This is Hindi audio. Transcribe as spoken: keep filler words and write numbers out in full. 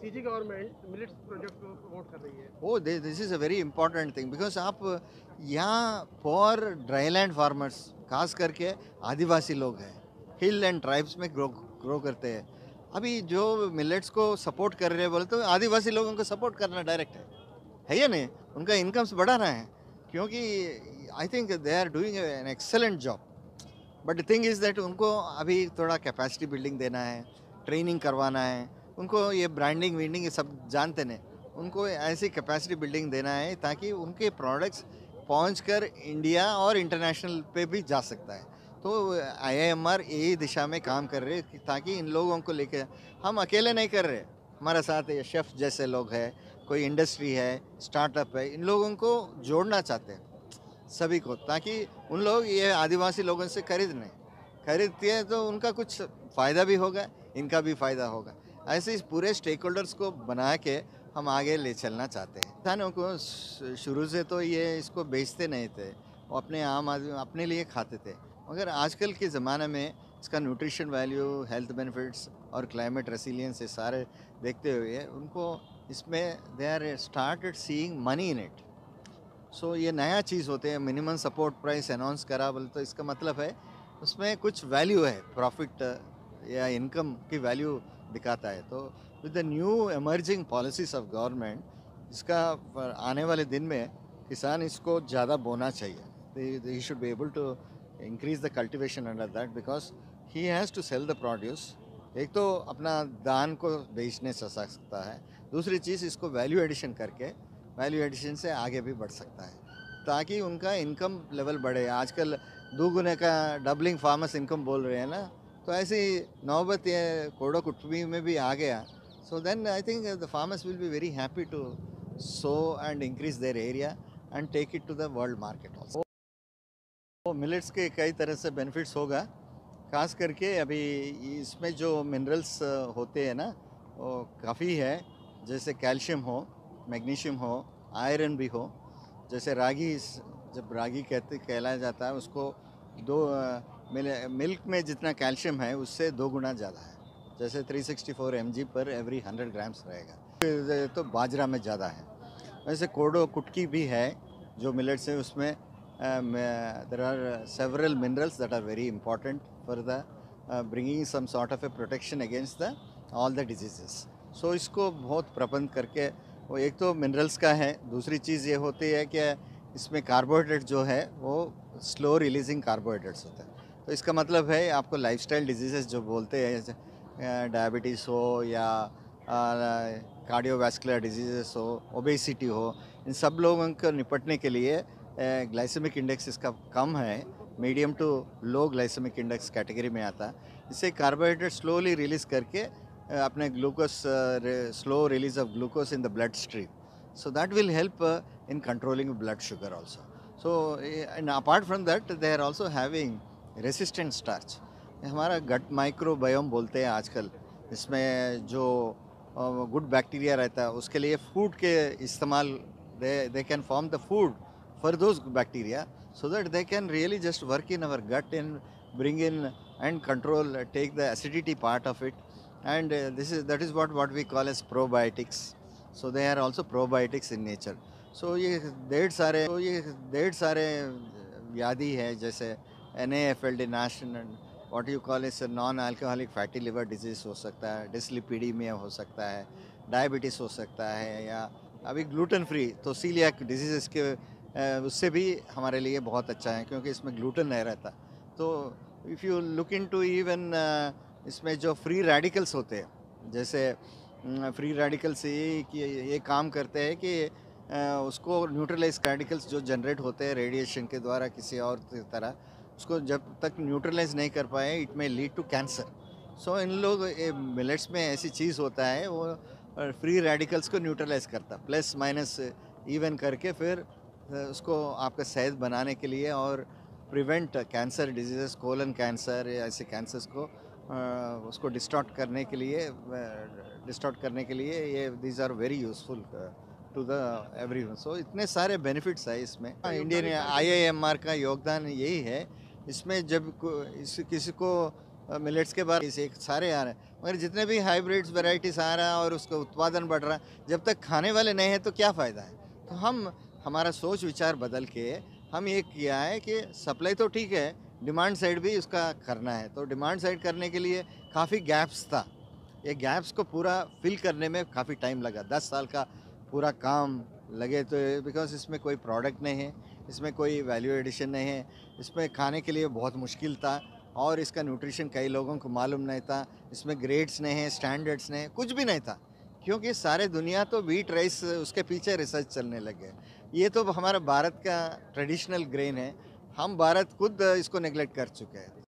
सीजी गवर्नमेंट मिलेट्स प्रोजेक्ट को प्रमोट कर रही है। Oh, this is a very important thing because आप यहाँ फॉर ड्राईलैंड फार्मर्स खास करके आदिवासी लोग हैं, हिल एंड ट्राइब्स में ग्रो ग्रो करते हैं। अभी जो मिलेट्स को सपोर्ट कर रहे हैं बोले तो आदिवासी लोगों को सपोर्ट करना डायरेक्ट है है या नहीं? उनका इनकम्स बढ़ाना है, क्योंकि I think they are doing an excellent job. But the thing is that उनको अभी थोड़ा कैपेसिटी बिल्डिंग देना है, ट्रेनिंग करवाना है उनको। ये ब्रांडिंग वींडिंग ये सब जानते नहीं, उनको ऐसी कैपेसिटी बिल्डिंग देना है ताकि उनके प्रोडक्ट्स पहुंचकर इंडिया और इंटरनेशनल पे भी जा सकता है। तो आईआईएमआर यही दिशा में काम कर रहे हैं ताकि इन लोगों को लेकर, हम अकेले नहीं कर रहे, हमारे साथ ये शेफ जैसे लोग हैं, कोई इंडस्ट्री है, स्टार्टअप है, इन लोगों को जोड़ना चाहते हैं सभी को, ताकि उन लोग ये आदिवासी लोगों से खरीद नहीं खरीदते हैं तो उनका कुछ फ़ायदा भी होगा, इनका भी फ़ायदा होगा। ऐसे इस पूरे स्टेक होल्डर्स को बना के हम आगे ले चलना चाहते हैं। किसानों को शुरू से तो ये इसको बेचते नहीं थे, वो अपने आम आदमी अपने लिए खाते थे, मगर आजकल के ज़माने में इसका न्यूट्रिशन वैल्यू, हेल्थ बेनिफिट्स और क्लाइमेट रेसिलियंस ये सारे देखते हुए उनको इसमें they are started seeing money in it. So ये नया चीज़ होते हैं, मिनिमम सपोर्ट प्राइस अनाउंस करा बोले तो इसका मतलब है उसमें कुछ वैल्यू है, प्रॉफिट या इनकम की वैल्यू दिखाता है। तो with the new emerging policies of government, इसका आने वाले दिन में किसान इसको ज़्यादा बोना चाहिए। He should be able to increase the cultivation under that because he has to sell the produce. एक तो अपना दान को बेचने से सकता है, दूसरी चीज़ इसको वैल्यू एडिशन करके वैल्यू एडिशन से आगे भी बढ़ सकता है ताकि उनका इनकम लेवल बढ़े। आजकल दो गुने का डबलिंग फार्मर्स इनकम बोल रहे हैं ना, तो ऐसी नौबत ये कोडो कुटुंबी में भी आ गया। So then I think the farmers will be very happy to sow and increase their area and take it to the world market also. तो मिलेट्स के कई तरह से बेनिफिट्स होगा, खास करके अभी इसमें जो मिनरल्स होते हैं ना वो काफ़ी है, जैसे कैल्शियम हो, मैग्नीशियम हो, आयरन भी हो। जैसे रागी, जब रागी कहते कहलाया जाता है उसको दो मिल, मिल्क में जितना कैल्शियम है उससे दो गुना ज़्यादा है, जैसे तीन सौ चौंसठ एम जी पर एवरी हंड्रेड ग्राम्स रहेगा। तो बाजरा में ज़्यादा है। वैसे कोडो कुटकी भी है जो मिलेट्स है, उसमें there are several minerals that are very important for the bringing some sort of a protection against the all the diseases. So इसको बहुत प्रबंध करके, वो एक तो मिनरल्स का है, दूसरी चीज़ ये होती है कि इसमें कार्बोहाइड्रेट जो है वो स्लो रिलीजिंग कार्बोहाइड्रेट्स होता है। तो इसका मतलब है आपको लाइफस्टाइल डिजीज़ेस जो बोलते हैं, डायबिटीज़ हो या कार्डियोवैस्कुलर डिजीज़ेस हो, ओबेसिटी हो, इन सब लोगों को निपटने के लिए ग्लाइसेमिक इंडेक्स इसका कम है, medium to low glycemic index category में आता है। इससे कार्बोहाइड्रेट स्लोली रिलीज़ करके अपने glucose slow release of glucose in the blood stream, so that will help uh, in controlling blood sugar also. So and apart from that they are also having resistant starch। हमारा गट माइक्रोबायोम बोलते हैं आजकल, इसमें जो गुड बैक्टीरिया रहता है उसके लिए फूड के इस्तेमाल, they they can form the food for those bacteria so that they can really just work in our gut and bring in and control, uh, take the acidity part of it, and uh, this is that is what what we call as probiotics। so they are also probiotics in nature। so ये ढेर सारे तो ये ढेर सारे व्याधि है, जैसे N A F L D national what you call is non alcoholic fatty liver disease हो सकता है, डिसलिपिडीमिया हो सकता है, डायबिटीज़ हो सकता है, या अभी ग्लूटेन फ्री तो सीलियाक डिजीज़ के उससे भी हमारे लिए बहुत अच्छा है क्योंकि इसमें ग्लूटेन नहीं रहता। तो if you look into even इसमें जो फ्री रेडिकल्स होते हैं, जैसे फ्री रेडिकल्स ये कि ये काम करते हैं कि उसको न्यूट्रलाइज रेडिकल्स जो जनरेट होते हैं रेडिएशन के द्वारा किसी और तरह, उसको जब तक न्यूट्रलाइज नहीं कर पाए it may lead to cancer. So इन लोग मिलेट्स में ऐसी चीज़ होता है वो फ्री रेडिकल्स को न्यूट्रलाइज करता, प्लस माइनस इवन करके फिर उसको आपका सेहत बनाने के लिए और prevent cancer disease, colon cancer या ऐसे कैंसर्स को उसको डिस्टॉर्ट करने के लिए डिस्टॉर्ट करने के लिए ये these are very useful to the everyone. So इतने सारे बेनिफिट्स है इसमें। इंडियन आईआईएमआर का योगदान यही है इसमें, जब इस किसी को मिलेट्स के बाद इसे सारे आ रहे हैं, मगर जितने भी हाइब्रिड्स वैरायटीज आ रहा है और उसका उत्पादन बढ़ रहा है, जब तक खाने वाले नहीं हैं तो क्या फ़ायदा है। तो हम हमारा सोच विचार बदल के हम ये किया है कि सप्लाई तो ठीक है, डिमांड साइड भी उसका करना है। तो डिमांड साइड करने के लिए काफ़ी गैप्स था, ये गैप्स को पूरा फिल करने में काफ़ी टाइम लगा, दस साल का पूरा काम लगे। तो बिकॉज इसमें कोई प्रोडक्ट नहीं है, इसमें कोई वैल्यू एडिशन नहीं है, इसमें खाने के लिए बहुत मुश्किल था और इसका न्यूट्रिशन कई लोगों को मालूम नहीं था, इसमें ग्रेड्स नहीं है, स्टैंडर्ड्स नहीं है, कुछ भी नहीं था, क्योंकि सारे दुनिया तो व्हीट राइस उसके पीछे रिसर्च चलने लगे। ये तो हमारा भारत का ट्रेडिशनल ग्रेन है, हम भारत खुद इसको नेगलेक्ट कर चुके हैं।